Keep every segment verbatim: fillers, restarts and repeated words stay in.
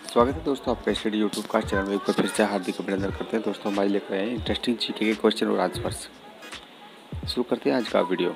स्वागत है दोस्तों आपका स्टडी यूट्यूब का चैनल में एक बार फिर से हार्दिक अभिनंदन करते हैं। दोस्तों हमारे लेकर आए हैं इंटरेस्टिंग जीके के क्वेश्चन और आंसर्स। शुरू करते हैं आज का वीडियो।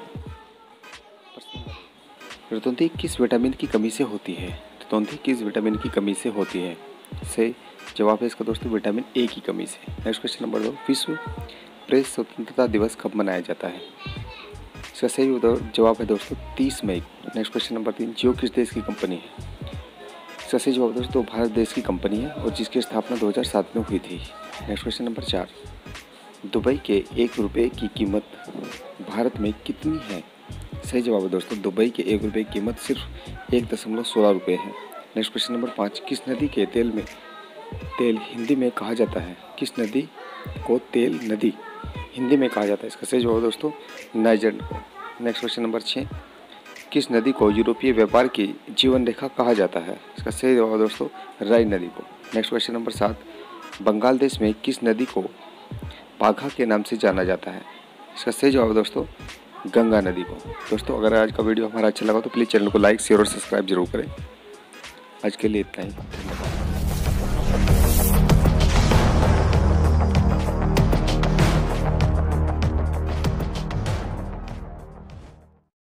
रतौंधी किस विटामिन की कमी से होती है? रतौंधी किस विटामिन की कमी से होती है? सही जवाब है इसका दोस्तों विटामिन ए की कमी से। नेक्स्ट क्वेश्चन नंबर दो, विश्व प्रेस स्वतंत्रता दिवस कब मनाया जाता है? इसका सही जवाब है दोस्तों तीस मई। नेक्स्ट क्वेश्चन नंबर तीन, जियो किस देश की कंपनी है? इसका सही जवाब दोस्तों भारत देश की कंपनी है और जिसकी स्थापना दो हज़ार सात में हुई थी। नेक्स्ट क्वेश्चन नंबर चार, दुबई के एक रुपये की कीमत भारत में कितनी है? सही जवाब है दोस्तों दुबई के एक रुपये की कीमत सिर्फ एक दशमलव सोलह रुपये है। नेक्स्ट क्वेश्चन नंबर पाँच, किस नदी के तेल में तेल हिंदी में कहा जाता है? किस नदी को तेल नदी हिंदी में कहा जाता है? इसका सही जवाब है दोस्तों नाइजर। नेक्स्ट क्वेश्चन नंबर छः, किस नदी को यूरोपीय व्यापार की जीवन रेखा कहा जाता है? इसका सही जवाब दोस्तों राइन नदी को। नेक्स्ट क्वेश्चन नंबर सात, बंगाल देश में किस नदी को बाघा के नाम से जाना जाता है? इसका सही जवाब दोस्तों गंगा नदी को। दोस्तों अगर आज का वीडियो हमारा अच्छा लगा तो प्लीज़ चैनल को लाइक शेयर और सब्सक्राइब जरूर करें। आज के लिए इतना ही, धन्यवाद।